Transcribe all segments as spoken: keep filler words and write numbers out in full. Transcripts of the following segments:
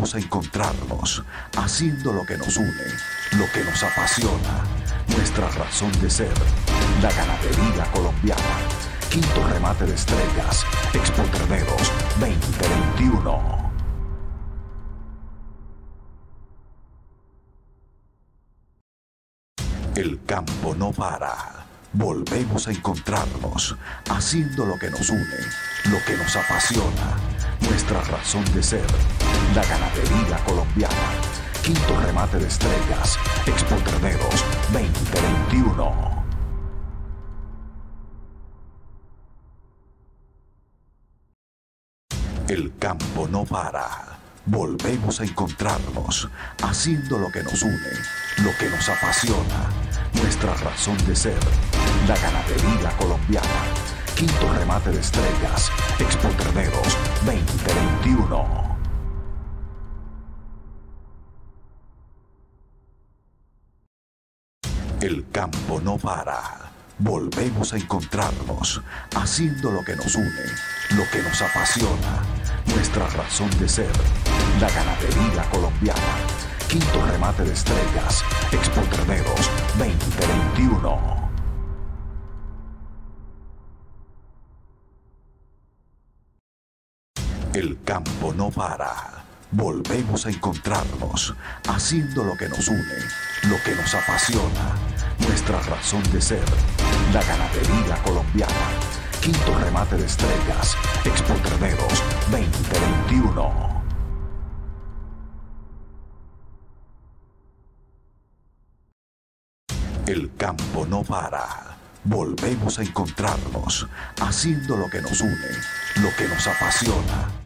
volvemos a encontrarnos, haciendo lo que nos une, lo que nos apasiona, nuestra razón de ser, la ganadería colombiana. Quinto remate de estrellas, Expo Terneros veinte veintiuno. El campo no para. Volvemos a encontrarnos, haciendo lo que nos une, lo que nos apasiona, nuestra razón de ser, la ganadería colombiana. Quinto remate de estrellas, Expo Terneros veinte veintiuno. El campo no para. Volvemos a encontrarnos, haciendo lo que nos une, lo que nos apasiona, nuestra razón de ser, la ganadería colombiana. Quinto remate de estrellas, Expo Terneros veinte veintiuno. El campo no para. Volvemos a encontrarnos, haciendo lo que nos une, lo que nos apasiona, nuestra razón de ser, la ganadería colombiana. Quinto remate de estrellas, Expo Terneros veinte veintiuno. El campo no para. Volvemos a encontrarnos, haciendo lo que nos une, lo que nos apasiona, nuestra razón de ser, la ganadería colombiana. Quinto remate de estrellas, Expo Terneros veinte veintiuno. El campo no para. Volvemos a encontrarnos, haciendo lo que nos une, lo que nos apasiona,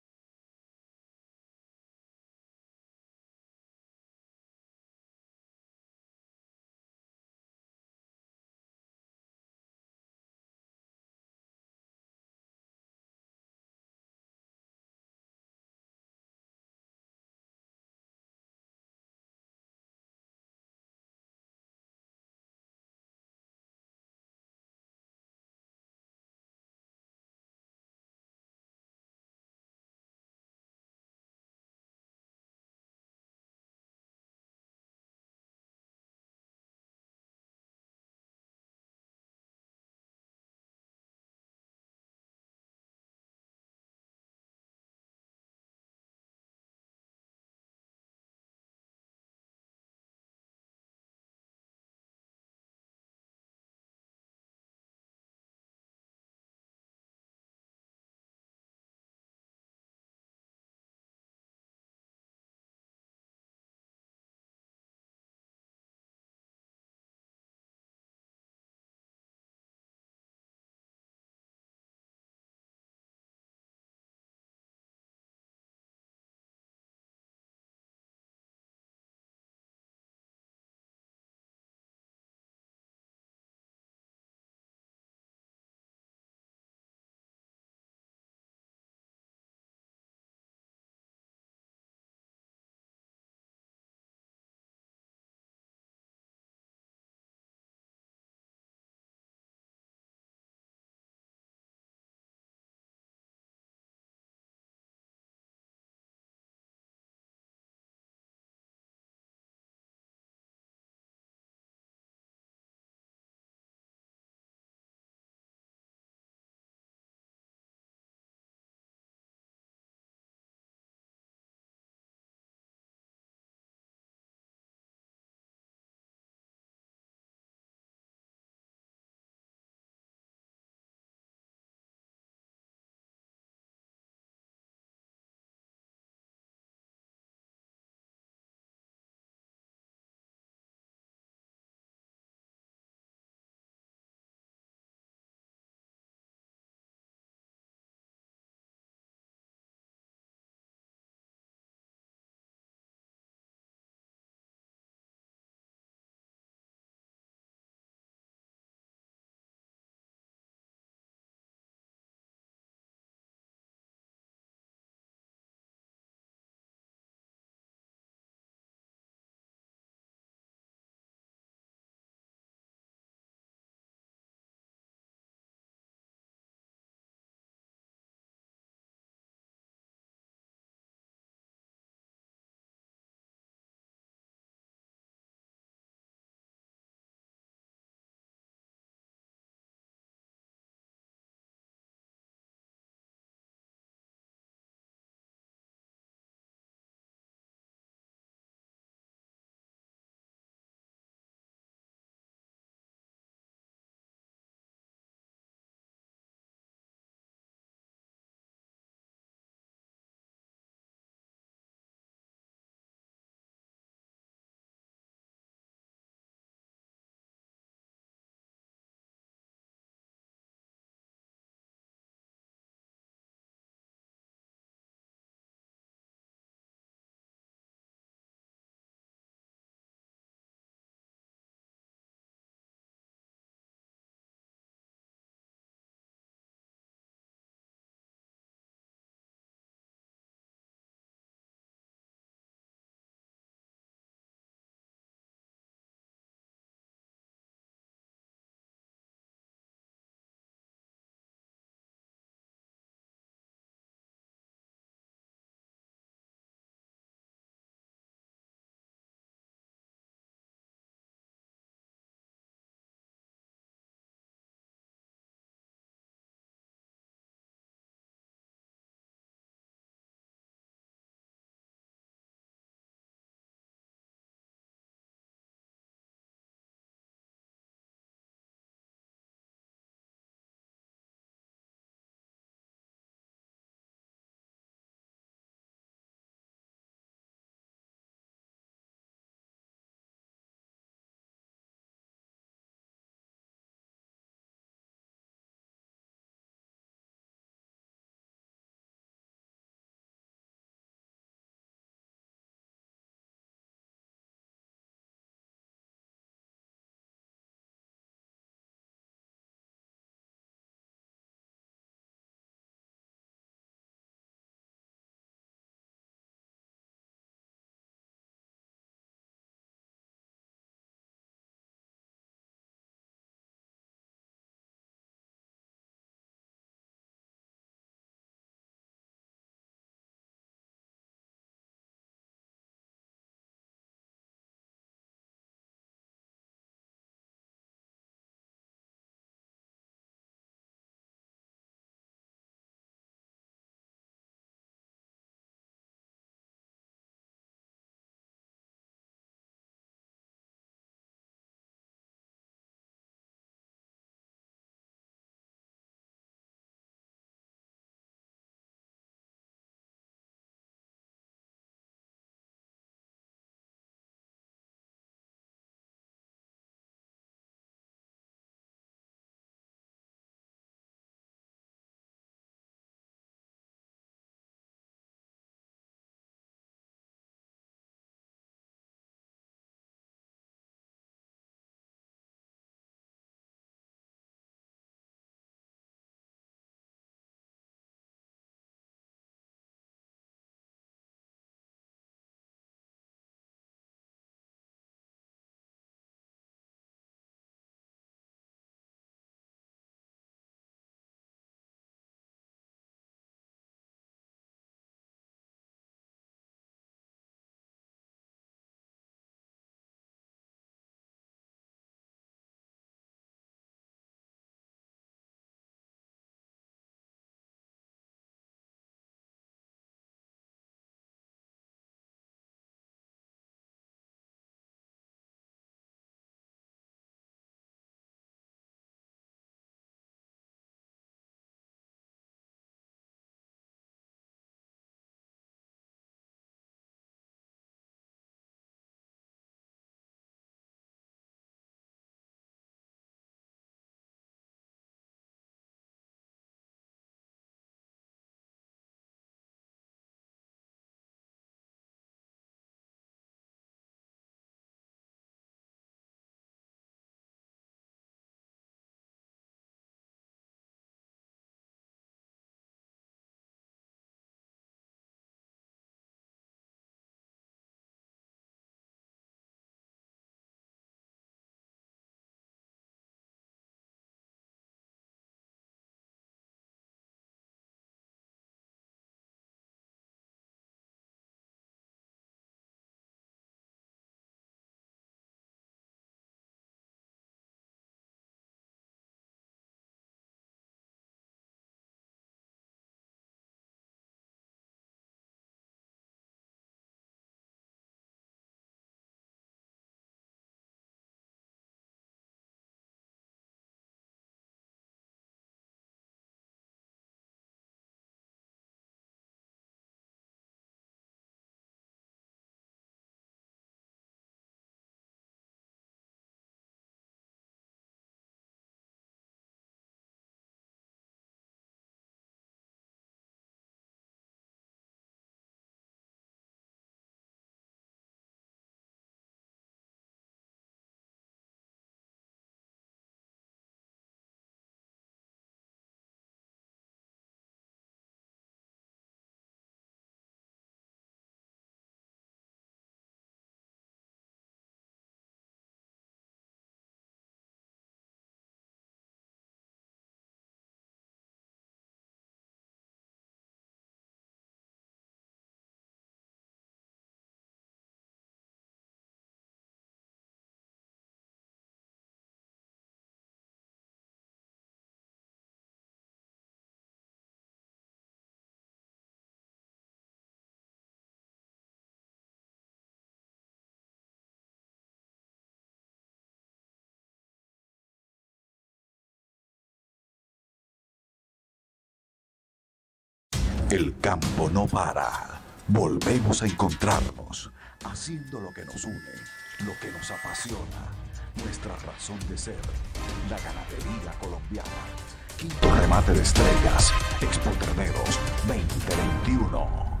El campo no para. Volvemos a encontrarnos, haciendo lo que nos une, lo que nos apasiona, nuestra razón de ser, la ganadería colombiana. Quinto remate de estrellas, Expo Terneros veinte veintiuno.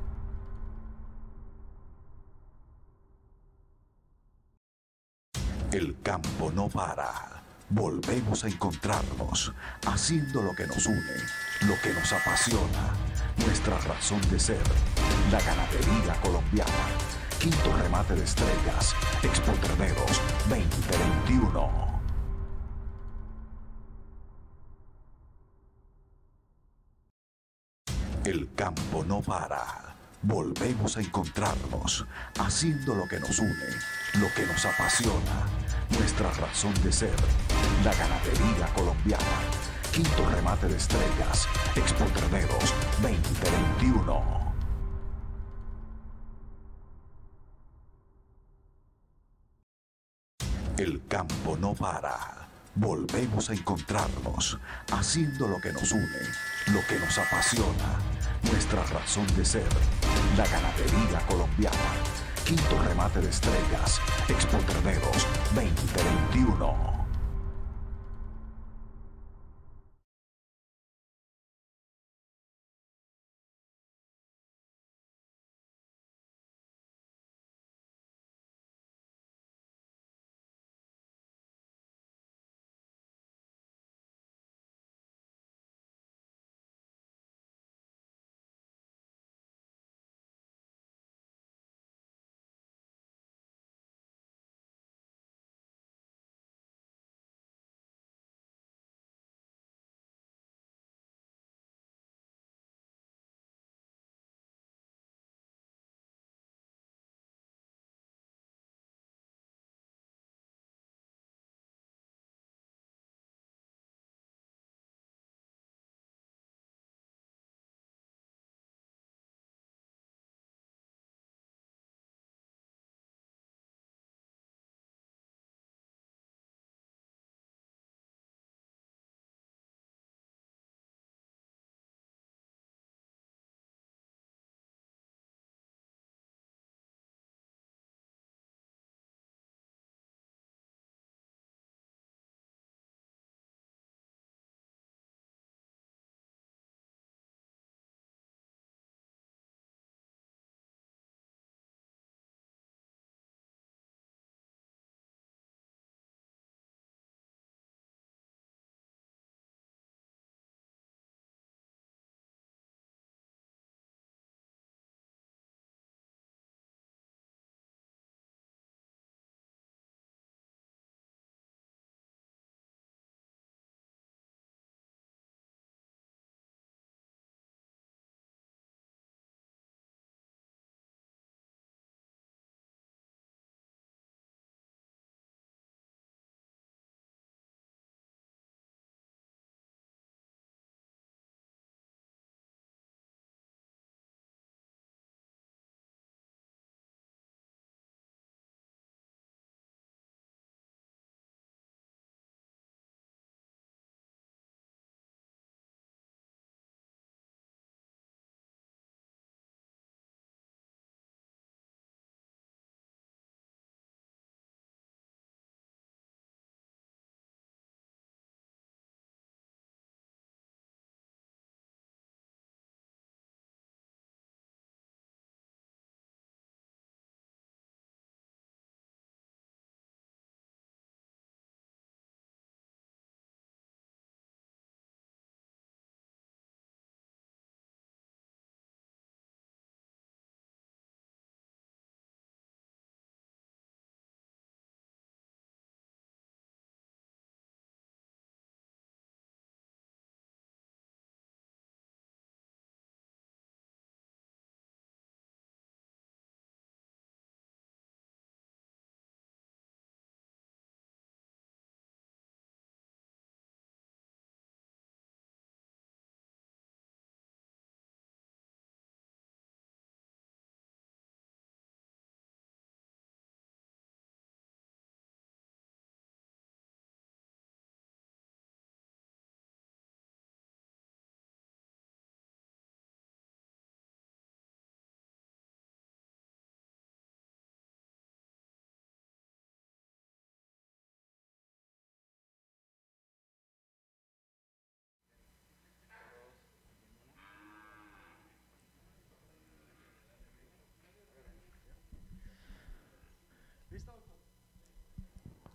El campo no para. Volvemos a encontrarnos, haciendo lo que nos une, lo que nos apasiona, nuestra razón de ser, la ganadería colombiana. Quinto remate de estrellas, Expo Terneros veinte veintiuno. El campo no para. Volvemos a encontrarnos, haciendo lo que nos une, lo que nos apasiona, nuestra razón de ser, la ganadería colombiana. Quinto remate de estrellas, Expo Terneros veinte veintiuno. El campo no para. Volvemos a encontrarnos, haciendo lo que nos une, lo que nos apasiona, nuestra razón de ser, la ganadería colombiana. Quinto remate de estrellas, Expo Terneros veinte veintiuno.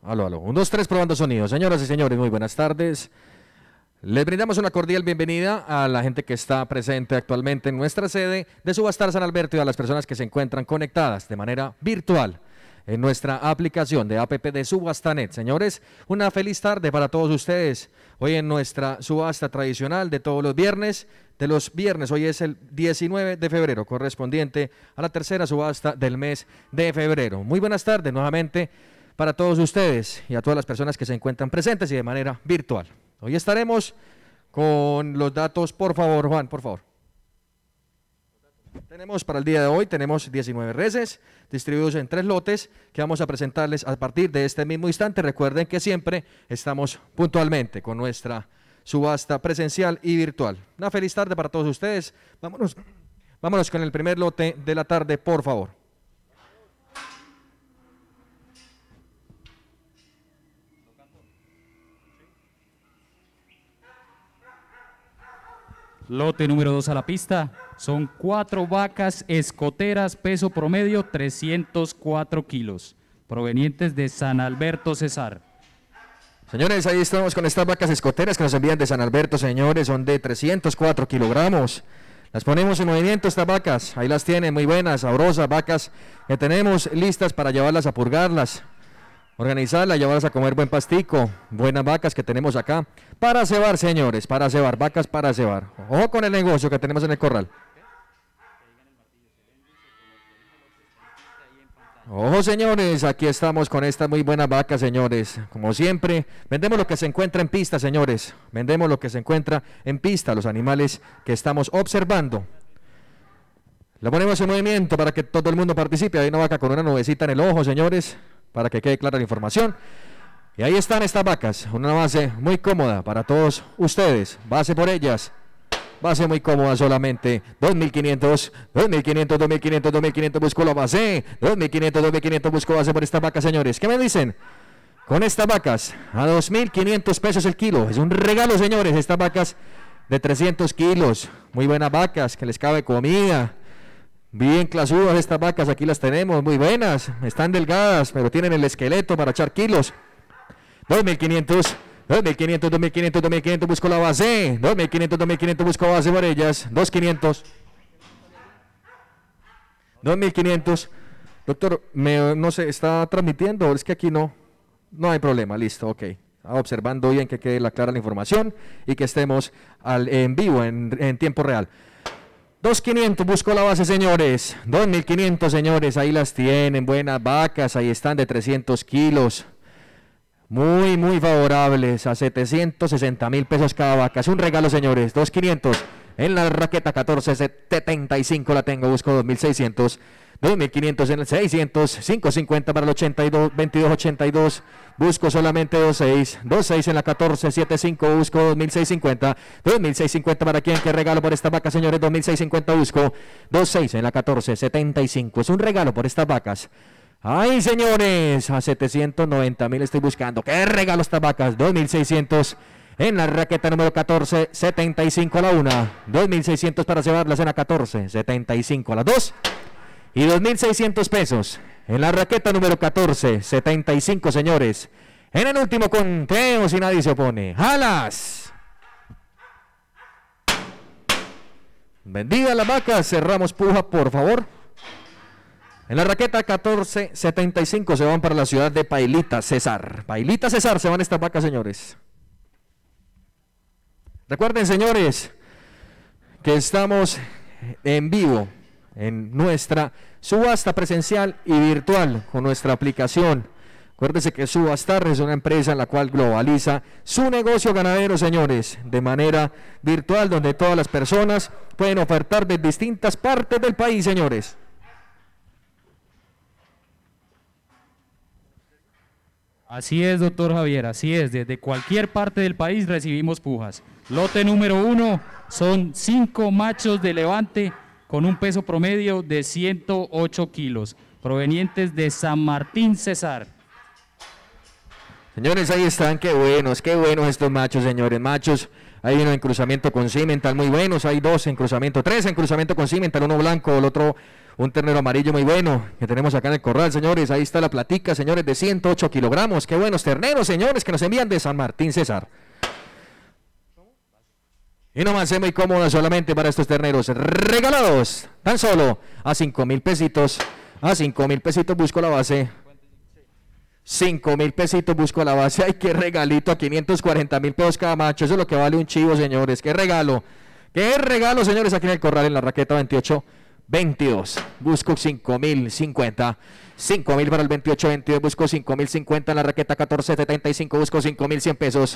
Aló, aló. Un, dos, tres, probando sonido. Señoras y señores, muy buenas tardes. Les brindamos una cordial bienvenida a la gente que está presente actualmente en nuestra sede de Subastar San Alberto y a las personas que se encuentran conectadas de manera virtual en nuestra aplicación de app de Subastanet. Señores, una feliz tarde para todos ustedes. Hoy en nuestra subasta tradicional de todos los viernes, de los viernes, hoy es el diecinueve de febrero, correspondiente a la tercera subasta del mes de febrero. Muy buenas tardes nuevamente para todos ustedes y a todas las personas que se encuentran presentes y de manera virtual. Hoy estaremos con los datos, por favor, Juan, por favor. Tenemos para el día de hoy, tenemos diecinueve reses distribuidos en tres lotes que vamos a presentarles a partir de este mismo instante. Recuerden que siempre estamos puntualmente con nuestra subasta presencial y virtual. Una feliz tarde para todos ustedes. Vámonos, vámonos con el primer lote de la tarde, por favor. Lote número dos a la pista, son cuatro vacas escoteras, peso promedio trescientos cuatro kilos, provenientes de San Alberto, Cesar. Señores, ahí estamos con estas vacas escoteras que nos envían de San Alberto, señores, son de trescientos cuatro kilogramos. Las ponemos en movimiento estas vacas, ahí las tienen, muy buenas, sabrosas vacas que tenemos listas para llevarlas a purgarlas, organizarlas, llevarlas a comer buen pastico, buenas vacas que tenemos acá para cebar, señores, para cebar, vacas para cebar. Ojo con el negocio que tenemos en el corral. Ojo, señores, aquí estamos con estas muy buenas vacas, señores. Como siempre, vendemos lo que se encuentra en pista, señores. Vendemos lo que se encuentra en pista, los animales que estamos observando. Lo ponemos en movimiento para que todo el mundo participe. Hay una vaca con una nubecita en el ojo, señores, para que quede clara la información. Y ahí están estas vacas, una base muy cómoda para todos ustedes. Base por ellas. Base muy cómoda solamente, dos mil quinientos, dos mil quinientos, dos mil quinientos, dos mil quinientos, busco la base, dos mil quinientos, dos mil quinientos, busco base por estas vacas, señores. ¿Qué me dicen? Con estas vacas, a dos mil quinientos pesos el kilo, es un regalo, señores, estas vacas de trescientos kilos, muy buenas vacas, que les cabe comida, bien clasudas estas vacas, aquí las tenemos, muy buenas, están delgadas, pero tienen el esqueleto para echar kilos, dos mil quinientos, dos mil quinientos, dos mil quinientos, dos mil quinientos, busco la base, dos mil quinientos, dos mil quinientos, busco base por ellas, dos mil quinientos, dos mil quinientos, doctor, me, no sé, ¿está transmitiendo? Es que aquí no, no hay problema, listo, ok, observando bien que quede la clara la información y que estemos al, en vivo, en, en tiempo real. dos mil quinientos, busco la base, señores, dos mil quinientos, señores, ahí las tienen, buenas vacas, ahí están de trescientos kilos. Muy, muy favorables, a setecientos sesenta mil pesos cada vaca. Es un regalo, señores. dos mil quinientos en la raqueta catorce setenta y cinco la tengo. Busco dos mil seiscientos. dos mil quinientos en el seiscientos. cinco cincuenta para el ochenta y dos, veintidós ochenta y dos. Busco solamente dos seis. dos seis en la catorce setenta y cinco. Busco dos mil seiscientos cincuenta. dos mil seiscientos cincuenta para quien. ¿Qué regalo por esta vaca, señores? dos mil seiscientos cincuenta. Busco dos seis en la catorce setenta y cinco. Es un regalo por estas vacas. ¡Ay, señores! A setecientos noventa mil estoy buscando. ¡Qué regalo estas vacas! dos mil seiscientos en la raqueta número catorce setenta y cinco a la una. dos mil seiscientos para llevarlas en la catorce setenta y cinco a las dos. Y dos mil seiscientos pesos en la raqueta número catorce setenta y cinco, señores. En el último conteo, si nadie se opone. ¡Jalas! Vendidas las vacas. Cerramos puja, por favor. En la raqueta catorce setenta y cinco se van para la ciudad de Pailita, Cesar. Pailita, Cesar, se van estas vacas, señores. Recuerden, señores, que estamos en vivo en nuestra subasta presencial y virtual con nuestra aplicación. Acuérdense que Subastar es una empresa en la cual globaliza su negocio ganadero, señores, de manera virtual, donde todas las personas pueden ofertar de distintas partes del país, señores. Así es, doctor Javier, así es. Desde cualquier parte del país recibimos pujas. Lote número uno son cinco machos de levante con un peso promedio de ciento ocho kilos, provenientes de San Martín, Cesar. Señores, ahí están, qué buenos, qué buenos estos machos, señores, machos. Hay uno en cruzamiento con Cimental, muy buenos, hay dos en cruzamiento, tres en cruzamiento con Cimental, uno blanco, el otro Un ternero amarillo muy bueno que tenemos acá en el corral, señores. Ahí está la platica, señores, de ciento ocho kilogramos. Qué buenos terneros, señores, que nos envían de San Martín, César. Y no más, es muy cómoda solamente para estos terneros regalados. Tan solo a cinco mil pesitos. A cinco mil pesitos busco la base. cinco mil pesitos busco la base. Ay, qué regalito, a quinientos cuarenta mil pesos cada macho. Eso es lo que vale un chivo, señores. Qué regalo. Qué regalo, señores, aquí en el corral en la raqueta veintiocho veintidós. Busco cinco mil cincuenta. cinco mil para el veintiocho veintidós. Busco cinco mil cincuenta en la raqueta catorce setenta y cinco. Busco cinco mil cien pesos.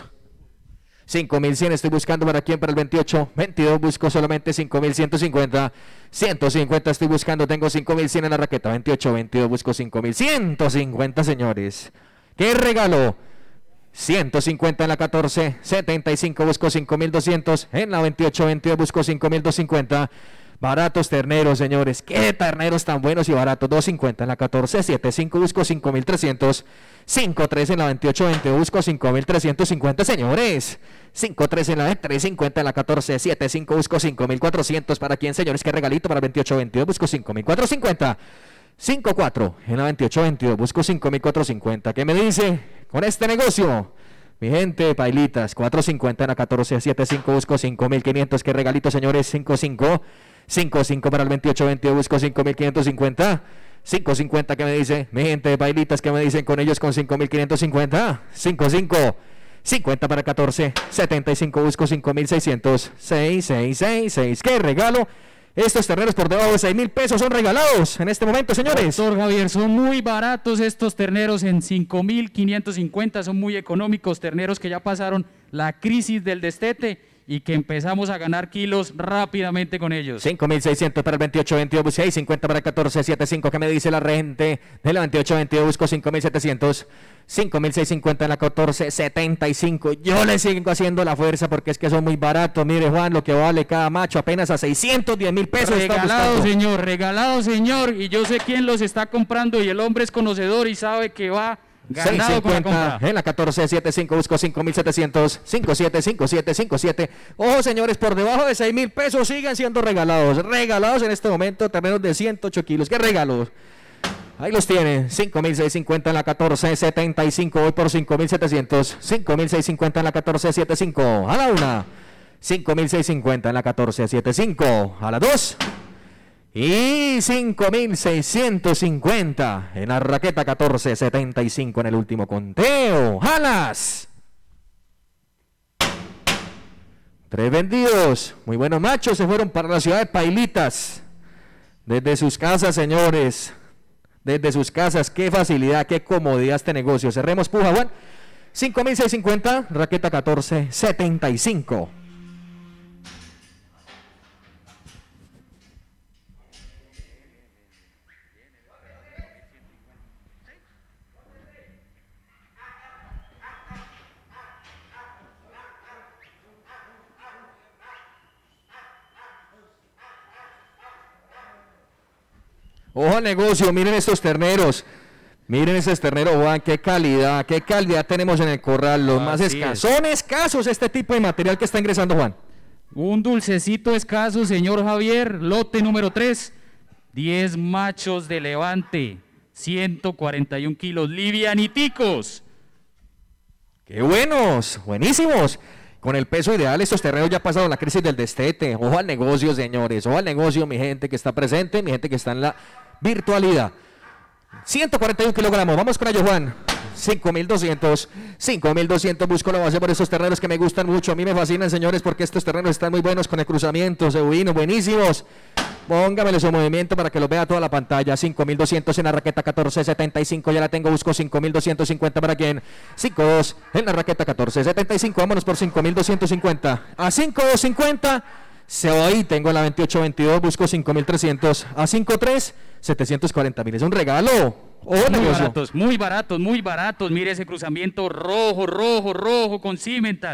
cinco mil cien estoy buscando para quién, para el veintiocho veintidós. Busco solamente cinco mil ciento cincuenta. ciento cincuenta estoy buscando. Tengo cinco mil cien en la raqueta veintiocho veintidós. Busco cinco mil ciento cincuenta, señores. ¡Qué regalo! ciento cincuenta en la catorce setenta y cinco. Busco cinco mil doscientos. En la veintiocho veintidós busco cinco mil doscientos cincuenta. Baratos terneros, señores. ¡Qué terneros tan buenos y baratos! doscientos cincuenta en la catorce setenta y cinco. Busco cinco mil trescientos. cinco tres en la veintiocho veintidós. Busco cinco mil trescientos cincuenta, señores. cinco tres en la trescientos cincuenta en la catorce setenta y cinco. Busco cinco mil cuatrocientos. ¿Para quién, señores? ¡Qué regalito para el veintiocho veintidós! Busco cinco mil cuatrocientos cincuenta. cinco cuatro en la veintiocho veintidós. Busco cinco mil cuatrocientos cincuenta. ¿Qué me dice con este negocio? Mi gente, pailitas. cuatrocientos cincuenta en la catorce setenta y cinco. Busco cinco mil quinientos. ¿Qué regalito, señores? cinco cinco. cinco cinco para el veintiocho veintidós. Busco cinco mil quinientos cincuenta. cinco cincuenta, ¿qué me dice? Mi gente de bailitas, ¿qué me dicen con ellos con cinco mil quinientos cincuenta? cinco cinco. cincuenta para catorce setenta y cinco. Busco cinco mil seiscientos. seis seis seis seis. ¡Qué regalo! Estos terneros por debajo de seis mil pesos son regalados en este momento, señores. Doctor Javier, son muy baratos estos terneros en cinco mil quinientos cincuenta. Son muy económicos. Terneros que ya pasaron la crisis del destete y que empezamos a ganar kilos rápidamente con ellos. cinco mil seiscientos para el veintiocho veintidós, seis cincuenta para el catorce setenta y cinco. ¿Qué me dice la gente de la veintiocho veintidós? Busco cinco mil setecientos. cinco mil seiscientos cincuenta en la catorce setenta y cinco. Yo le sigo haciendo la fuerza porque es que son muy baratos. Mire, Juan, lo que vale cada macho apenas a seiscientos diez mil pesos. Regalado, señor, regalado, señor. Y yo sé quién los está comprando y el hombre es conocedor y sabe que va ganado con la compra. En la catorce setenta y cinco busco cinco mil setecientos. cinco siete cinco siete cinco siete. Ojo, señores, por debajo de seis mil pesos siguen siendo regalados. Regalados en este momento, terneros de ciento ocho kilos. ¡Qué regalos! Ahí los tienen. cinco mil seiscientos cincuenta en la catorce setenta y cinco. Voy por cinco mil setecientos. cinco mil seiscientos cincuenta en la catorce setenta y cinco. A la una. cinco mil seiscientos cincuenta en la catorce setenta y cinco. A la dos. Y cinco mil seiscientos cincuenta en la raqueta catorce setenta y cinco en el último conteo. ¡Jalas! Tres vendidos. Muy buenos machos. Se fueron para la ciudad de Pailitas. Desde sus casas, señores. Desde sus casas. Qué facilidad, qué comodidad este negocio. Cerremos puja, Juan. cinco mil seiscientos cincuenta. Raqueta catorce setenta y cinco. Ojo al negocio, miren estos terneros. Miren esos terneros, Juan, qué calidad, qué calidad tenemos en el corral. Los más escasos. Son escasos este tipo de material que está ingresando, Juan. Un dulcecito escaso, señor Javier. Lote número tres. diez machos de levante. ciento cuarenta y un kilos. Livianiticos. ¡Qué buenos! Buenísimos. Con el peso ideal, estos terrenos ya pasaron la crisis del destete. Ojo al negocio, señores. Ojo al negocio, mi gente que está presente, mi gente que está en la virtualidad. ciento cuarenta y un kilogramos. Vamos con ello, Juan. cinco mil doscientos. cinco mil doscientos. Busco la base por esos terrenos que me gustan mucho. A mí me fascinan, señores, porque estos terrenos están muy buenos con el cruzamiento. Cebuinos, buenísimos. Póngamelo su movimiento para que lo vea toda la pantalla. cinco mil doscientos en la raqueta catorce setenta y cinco. Ya la tengo. Busco cinco mil doscientos cincuenta para quién. cinco dos en la raqueta catorce setenta y cinco. Vámonos por cinco mil doscientos cincuenta. A cinco dos cincuenta. Se va ahí. Tengo la veintiocho veintidós. Busco cinco mil trescientos. A cinco tres. setecientos cuarenta mil. Es un regalo. Oh, muy negocio. baratos, muy baratos, muy baratos. Mire ese cruzamiento rojo, rojo, rojo con cimental.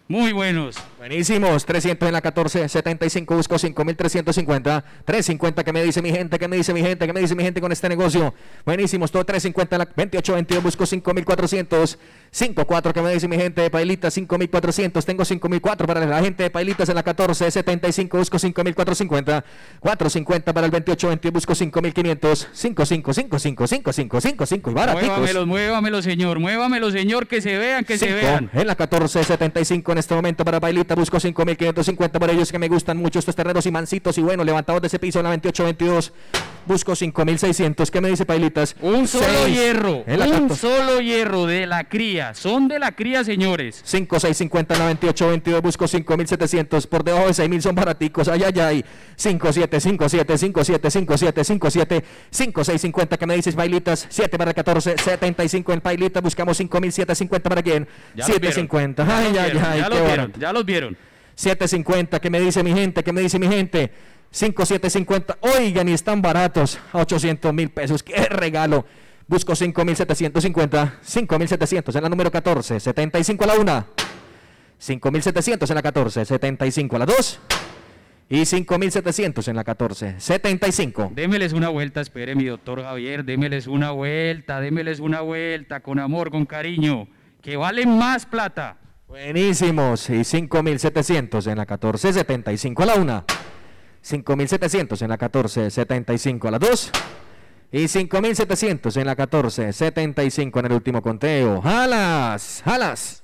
Muy buenos. Buenísimos, trescientos en la catorce, setenta y cinco, busco cinco mil trescientos cincuenta, trescientos cincuenta, ¿qué me dice mi gente? ¿Qué me dice mi gente? ¿Qué me dice mi gente con este negocio? Buenísimos, todo trescientos cincuenta en la veintiocho, veintidós, busco cinco mil cuatrocientos, cinco cuatro, ¿qué me dice mi gente de Pailitas? cinco mil cuatrocientos, tengo cinco mil cuatro para la gente de Pailitas en la catorce, setenta y cinco, busco cinco mil cuatrocientos cincuenta, cuatrocientos cincuenta para el veintiocho, veintidós, busco cinco mil quinientos, cinco cinco, cinco cinco, cinco cinco, cinco cinco y baraticos. Muévamelos, muévamelos, señor, muévamelos, señor, que se vean, que se cinco vean. en la catorce, setenta y cinco en este momento para Pailita, busco cinco mil quinientos cincuenta por ellos que me gustan mucho estos terreros y mancitos y bueno, levantados de ese piso en la veintiocho, veintidós, busco cinco mil seiscientos, ¿qué me dice Pailitas? Un solo seis hierro, en la un catorce. solo hierro de la cría, son de la cría, señores. cinco seis cincuenta en la veintiocho, veintidós, busco cinco mil setecientos, por debajo de seis mil son baraticos, ay ay ay, cinco siete, cinco siete, cinco siete, cinco siete, cinco siete, cinco seis cincuenta, ¿qué me dices Pailitas? siete para el catorce, setenta y cinco en Pailita, buscamos cinco mil setecientos cincuenta para quién? Ya los siete vieron, cincuenta, ya ay los ay vieron, ay, ya qué los vieron, barato. ya los vieron. siete cincuenta, ¿qué me dice mi gente? ¿Qué me dice mi gente? cinco siete cincuenta, oigan, y están baratos, a ochocientos mil pesos, qué regalo. Busco cinco mil setecientos cincuenta, cinco mil setecientos en la número catorce, setenta y cinco a la una, cinco mil setecientos en la catorce, setenta y cinco a la dos y cinco mil setecientos en la catorce, setenta y cinco. Démeles una vuelta, espere mi doctor Javier, démeles una vuelta, démeles una vuelta, con amor, con cariño, que valen más plata. Buenísimos, y cinco mil setecientos en la catorce, setenta y cinco a la una, cinco mil setecientos en la catorce, setenta y cinco a la dos y cinco mil setecientos en la catorce, setenta y cinco en el último conteo. ¡Jalas! ¡Jalas!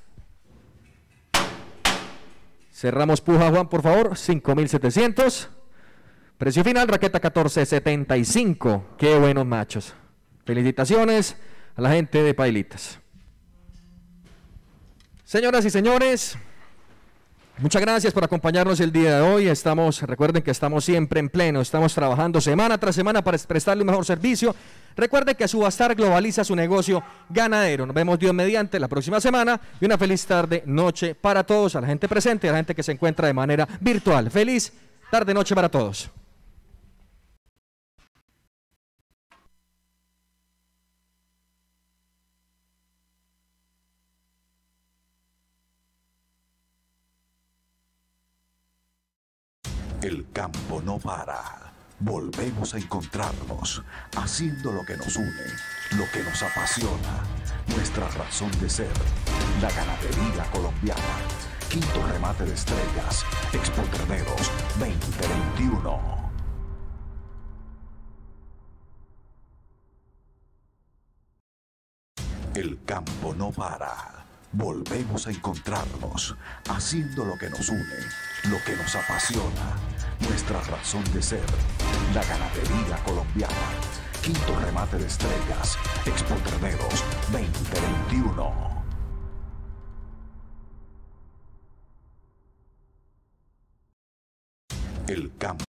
Cerramos puja, Juan, por favor. cinco mil setecientos. Precio final, raqueta catorce setenta y cinco. ¡Qué buenos machos! Felicitaciones a la gente de Pailitas. Señoras y señores, muchas gracias por acompañarnos el día de hoy. Estamos, recuerden que estamos siempre en pleno, estamos trabajando semana tras semana para prestarle un mejor servicio. Recuerden que Subastar globaliza su negocio ganadero. Nos vemos Dios mediante la próxima semana y una feliz tarde, noche para todos, a la gente presente y a la gente que se encuentra de manera virtual. Feliz tarde, noche para todos. El campo no para. Volvemos a encontrarnos, haciendo lo que nos une, lo que nos apasiona, nuestra razón de ser, la ganadería colombiana. Quinto remate de estrellas, Expo Terneros veinte veintiuno. El campo no para. Volvemos a encontrarnos, haciendo lo que nos une, lo que nos apasiona, nuestra razón de ser, la ganadería colombiana. Quinto remate de estrellas, Expo Terneros veinte veintiuno. El campo.